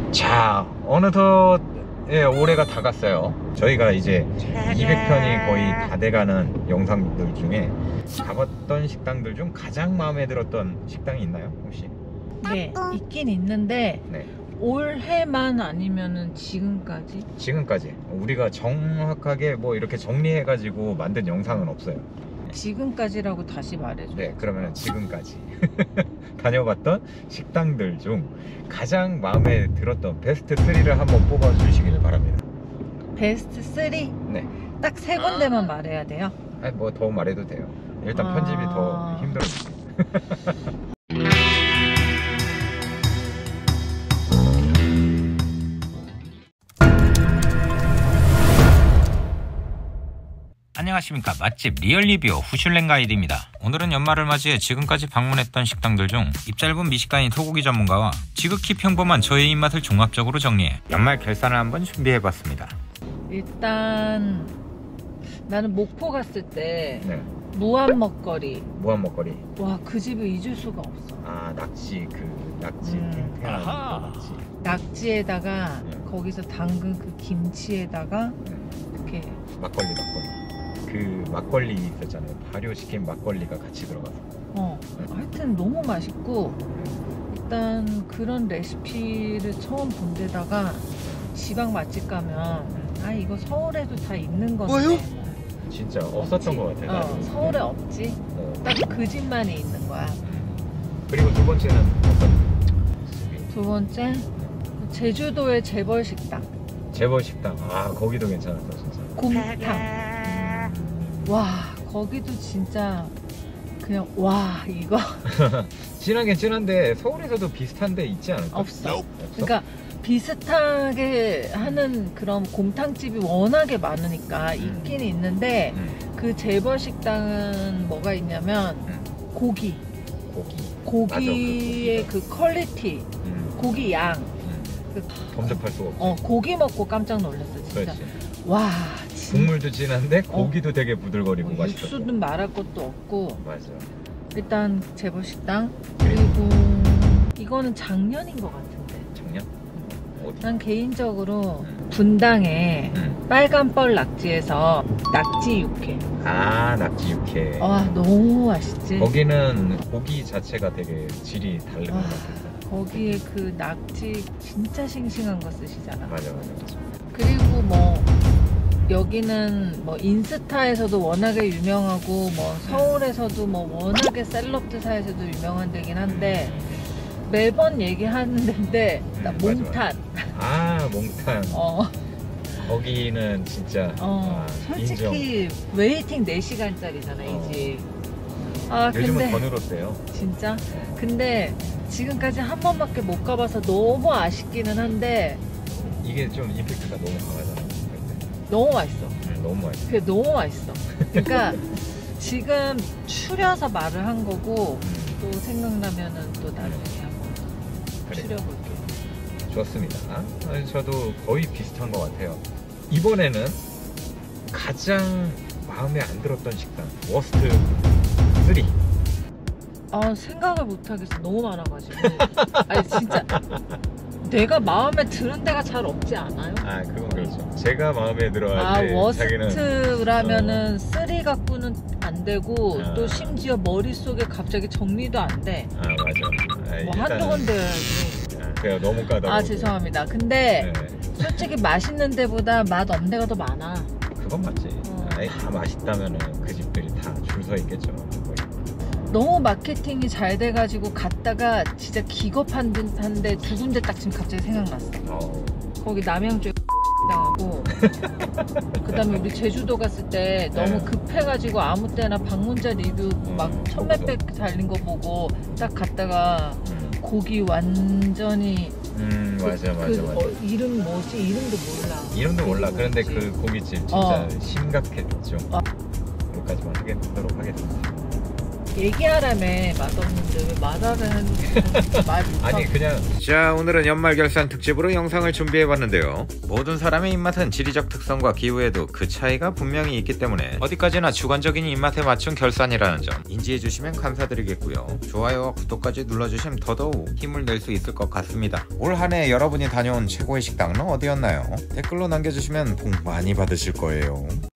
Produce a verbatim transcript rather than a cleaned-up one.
자, 어느덧 예, 올해가 다 갔어요. 저희가 이제 이백 편이 거의 다 돼가는 영상들 중에 가봤던 식당들 중 가장 마음에 들었던 식당이 있나요? 혹시? 네, 있긴 있는데 네. 올해만 아니면은 지금까지? 지금까지 우리가 정확하게 뭐 이렇게 정리해가지고 만든 영상은 없어요. 지금까지라고 다시 말해줘. 네, 그러면 지금까지 다녀봤던 식당들 중 가장 마음에 들었던 베스트 쓰리를 한번 뽑아주시길 바랍니다. 베스트 쓰리? 네. 딱 세 군데만 말해야 돼요? 아니 뭐 더 말해도 돼요. 일단 아... 편집이 더 힘들어요. 안녕하십니까. 맛집 리얼리뷰 후슐랭 가이드입니다. 오늘은 연말을 맞이해 지금까지 방문했던 식당들 중 입짧은 미식가인 소고기 전문가와 지극히 평범한 저의 입맛을 종합적으로 정리해 연말 결산을 한번 준비해봤습니다. 일단 나는 목포 갔을 때 네. 무한 먹거리 무한 먹거리. 와, 그 집을 잊을 수가 없어. 아, 낙지 그 낙지 음. 탱탱한 그 낙지. 낙지에다가 네. 거기서 담근 그 김치에다가 네. 이렇게 막걸리 막걸리. 그 막걸리 있었잖아요. 발효시킨 막걸리가 같이 들어가서. 어 하여튼 너무 맛있고, 일단 그런 레시피를 처음 본 데다가 지방 맛집 가면 아 이거 서울에도 다 있는 건데 뭐요? 진짜 없었던 것 같아요. 어, 서울에 없지. 어. 딱 그 집만이 있는 거야. 그리고 두 번째는 어떤? 두 번째 제주도의 재벌 식당 재벌 식당. 아, 거기도 괜찮았어 진짜. 곰탕. 와, 거기도 진짜 그냥 와 이거 진하긴 진한데 서울에서도 비슷한 데 있지 않을까? 없어. 없어? 그러니까 비슷하게 하는 그런 곰탕집이 워낙에 많으니까 음. 있긴 있는데 음. 그 재벌 식당은 뭐가 있냐면 음. 고기 고기. 고기의 맞아, 그 그 퀄리티, 음. 고기 양, 음. 그, 범접할 수가 없어. 어 고기 먹고 깜짝 놀랐어 진짜. 그렇지. 와, 진... 국물도 진한데 어. 고기도 되게 부들거리고 뭐 맛있었어. 육수는 말할 것도 없고. 맞아. 일단 재벌 식당. 그리고 이거는 작년인 것 같은데. 작년? 어디? 난 개인적으로 음. 분당에 음. 빨간뻘 낙지에서 낙지 육회. 아, 낙지 육회. 와, 너무 맛있지. 거기는 고기 자체가 되게 질이 다른 것 와, 같아서. 거기에 그 낙지 진짜 싱싱한 거 쓰시잖아. 맞아, 맞아, 맞아. 그리고 뭐 여기는 뭐 인스타에서도 워낙에 유명하고 뭐 서울에서도 뭐 워낙에 셀럽드사에서도 유명한 데긴 한데 매번 얘기하는 데인데 나 음, 몽탄. 맞아, 맞아. 아, 몽탄. 어. 거기는 진짜 어, 아, 솔직히 인정. 웨이팅 네 시간짜리잖아 어. 이 집. 아, 요즘은 근데 더 늘었대요. 진짜? 근데 지금까지 한 번밖에 못 가봐서 너무 아쉽기는 한데 이게 좀 임팩트가 너무 강하잖아. 너무 맛있어. 음, 너무 맛있어. 그게 너무 맛있어. 그러니까 지금 추려서 말을 한 거고 음, 또 생각나면은 또 나중에 한번 그래. 추려볼게. 좋습니다. 아니, 저도 거의 비슷한 것 같아요. 이번에는 가장 마음에 안 들었던 식당 워스트 쓰리. 아, 생각을 못 하겠어. 너무 많아가지고. 아니 진짜 내가 마음에 드는 데가 잘 없지 않아요? 아, 그건 그렇죠. 제가 마음에 들어할 아, 때 워스트라면은 쓰리 갖고는 안 되고 아. 또 심지어 머릿속에 갑자기 정리도 안 돼. 아, 맞아. 아, 뭐 한두 군데. 아, 그래요. 너무 까다로워. 아, 죄송합니다. 근데 네. 솔직히 맛있는 데보다 맛 없는 데가 더 많아. 그건 맞지. 어. 아니, 다 맛있다면은 그 집들이 다 줄 서 있겠죠. 거의. 너무 마케팅이 잘 돼가지고 갔다가 진짜 기겁한 듯한데 두 군데 딱 지금 갑자기 생각났어. 어. 거기 남양주에 당하고 그 다음에 우리 제주도 갔을 때 너무 네. 급해가지고 아무 때나 방문자 리뷰 막 음, 천몇백 달린 거 보고 딱 갔다가 음, 고기 완전히 음 맞아, 맞아, 그, 맞아. 어, 이름 뭐지? 이름도 몰라. 이름도 몰라. 그런데 뭐지? 그 고깃집 진짜 어. 심각했죠. 어. 여기까지만 하도록 하겠습니다. 얘기하라며 맛없는데 왜 말하를 하는 말 못하고. 그냥 자, 오늘은 연말 결산 특집으로 영상을 준비해봤는데요. 모든 사람의 입맛은 지리적 특성과 기후에도 그 차이가 분명히 있기 때문에 어디까지나 주관적인 입맛에 맞춘 결산이라는 점 인지해주시면 감사드리겠고요. 좋아요와 구독까지 눌러주시면 더더욱 힘을 낼 수 있을 것 같습니다. 올 한 해 여러분이 다녀온 최고의 식당은 어디였나요? 댓글로 남겨주시면 복 많이 받으실 거예요.